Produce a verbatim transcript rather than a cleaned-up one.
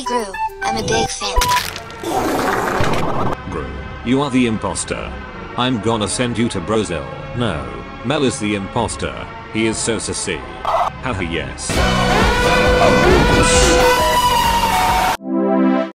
Hey Gru, I'm a big fan. Gru, you are the imposter. I'm gonna send you to Brazil. No, Mel is the imposter. He is so sassy. Haha yes.